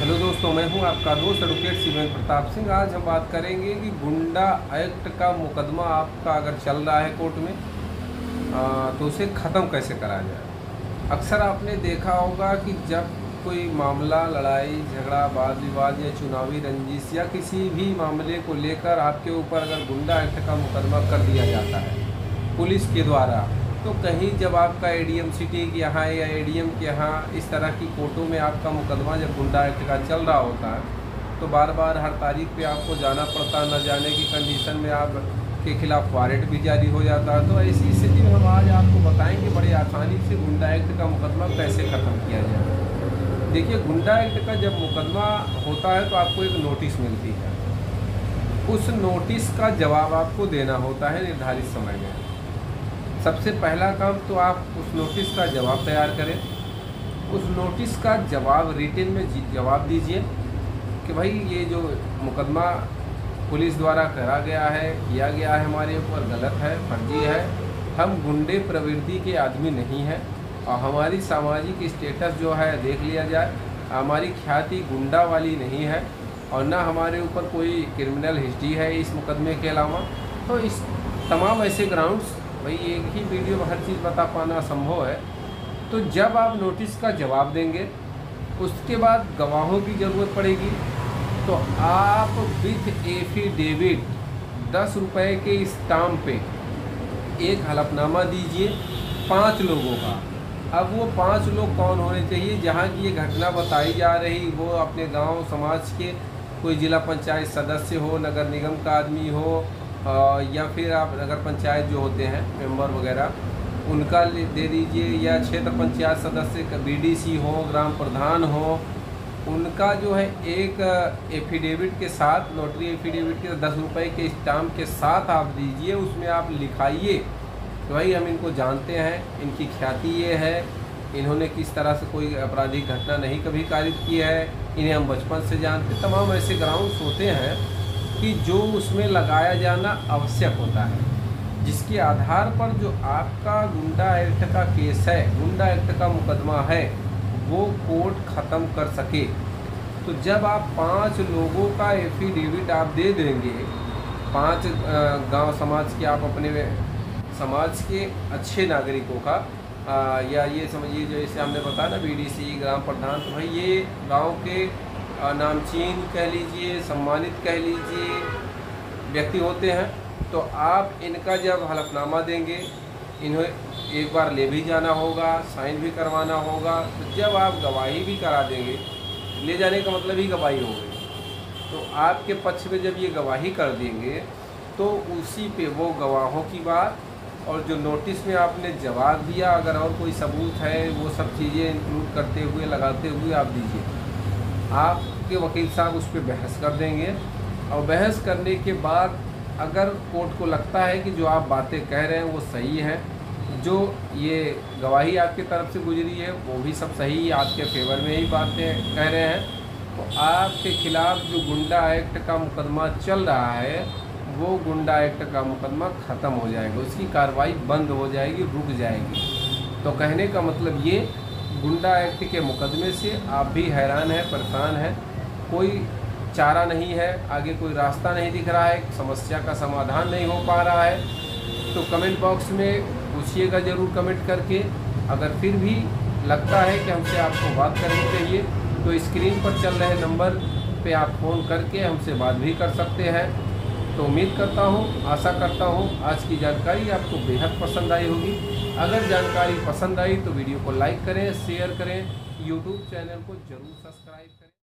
Hello दोस्तों, मैं हूं आपका दोस्त एडवोकेट शिवेंद्र प्रताप सिंह। आज हम बात करेंगे कि गुंडा एक्ट का मुकदमा आपका अगर चल रहा है कोर्ट में तो उसे ख़त्म कैसे करा जाए। अक्सर आपने देखा होगा कि जब कोई मामला, लड़ाई झगड़ा, वाद विवाद या चुनावी रंजिश या किसी भी मामले को लेकर आपके ऊपर अगर गुंडा एक्ट का मुकदमा कर दिया जाता है पुलिस के द्वारा, तो कहीं जब आपका एडीएम सिटी के यहाँ या एडीएम के यहाँ इस तरह की कोर्टों में आपका मुकदमा जब गुंडा एक्ट का चल रहा होता है तो बार बार हर तारीख पे आपको जाना पड़ता, न जाने की कंडीशन में आप के खिलाफ वारंट भी जारी हो जाता है। तो ऐसी स्थिति में हम आज आपको बताएंगे बड़े आसानी से गुंडा एक्ट का मुकदमा कैसे ख़त्म किया जाए। देखिए, गुंडा एक्ट का जब मुकदमा होता है तो आपको एक नोटिस मिलती है। उस नोटिस का जवाब आपको देना होता है निर्धारित समय में। सबसे पहला काम तो आप उस नोटिस का जवाब तैयार करें। उस नोटिस का जवाब रिटन में जवाब दीजिए कि भाई ये जो मुकदमा पुलिस द्वारा करा गया है, किया गया है, हमारे ऊपर गलत है, फर्जी है। हम गुंडे प्रवृत्ति के आदमी नहीं हैं और हमारी सामाजिक स्टेटस जो है देख लिया जाए, हमारी ख्याति गुंडा वाली नहीं है और ना हमारे ऊपर कोई क्रिमिनल हिस्ट्री है इस मुकदमे के अलावा। तो इस तमाम ऐसे ग्राउंड्स, भाई एक ही वीडियो में हर चीज़ बता पाना असंभव है। तो जब आप नोटिस का जवाब देंगे उसके बाद गवाहों की ज़रूरत पड़ेगी, तो आप विथ एफिडेविट 10 रुपये के स्टाम्प पे एक हलफनामा दीजिए 5 लोगों का। अब वो 5 लोग कौन होने चाहिए? जहाँ की ये घटना बताई जा रही वो अपने गांव समाज के कोई जिला पंचायत सदस्य हो, नगर निगम का आदमी हो, या फिर आप नगर पंचायत जो होते हैं मेंबर वगैरह उनका दे दीजिए, या क्षेत्र पंचायत सदस्य का बीडीसी हो, ग्राम प्रधान हो, उनका जो है एक एफिडेविट के साथ, नोटरी एफिडेविट के 10 रुपये के स्टाम्प के साथ आप दीजिए। उसमें आप लिखाइए कि भाई हम इनको जानते हैं, इनकी ख्याति ये है, इन्होंने किस तरह से कोई आपराधिक घटना नहीं कभी कारित की है, इन्हें हम बचपन से जानते। तमाम ऐसे ग्राउंड्स होते हैं कि जो उसमें लगाया जाना आवश्यक होता है, जिसके आधार पर जो आपका गुंडा एक्ट का केस है, गुंडा एक्ट का मुकदमा है, वो कोर्ट ख़त्म कर सके। तो जब आप 5 लोगों का एफिडेविट आप दे देंगे, 5 गांव समाज के, आप अपने समाज के अच्छे नागरिकों का, या ये समझिए जैसे हमने बताया ना बीडीसी, ग्राम प्रधान, तो भाई ये गांव के नामचीन कह लीजिए, सम्मानित कह लीजिए व्यक्ति होते हैं। तो आप इनका जब हलफनामा देंगे, इन्हें एक बार ले भी जाना होगा, साइन भी करवाना होगा। तो जब आप गवाही भी करा देंगे, ले जाने का मतलब ही गवाही हो गई, तो आपके पक्ष में जब ये गवाही कर देंगे तो उसी पे वो गवाहों की बात और जो नोटिस में आपने जवाब दिया, अगर और कोई सबूत है, वो सब चीज़ें इंक्लूड करते हुए, लगाते हुए आप दीजिए। आपके वकील साहब उस पर बहस कर देंगे और बहस करने के बाद अगर कोर्ट को लगता है कि जो आप बातें कह रहे हैं वो सही है, जो ये गवाही आपकी तरफ से गुजरी है वो भी सब सही, आपके फेवर में ही बातें कह रहे हैं, तो आपके खिलाफ जो गुंडा एक्ट का मुकदमा चल रहा है वो गुंडा एक्ट का मुकदमा ख़त्म हो जाएगा, उसकी कार्रवाई बंद हो जाएगी, रुक जाएगी। तो कहने का मतलब ये, गुंडा एक्ट के मुकदमे से आप भी हैरान हैं, परेशान हैं, कोई चारा नहीं है, आगे कोई रास्ता नहीं दिख रहा है, समस्या का समाधान नहीं हो पा रहा है, तो कमेंट बॉक्स में पूछिएगा ज़रूर कमेंट करके। अगर फिर भी लगता है कि हमसे आपको बात करनी चाहिए तो स्क्रीन पर चल रहे नंबर पे आप फ़ोन करके हमसे बात भी कर सकते हैं। तो उम्मीद करता हूँ, आशा करता हूँ आज की जानकारी आपको बेहद पसंद आई होगी। अगर जानकारी पसंद आई तो वीडियो को लाइक करें, शेयर करें, यूट्यूब चैनल को ज़रूर सब्सक्राइब करें।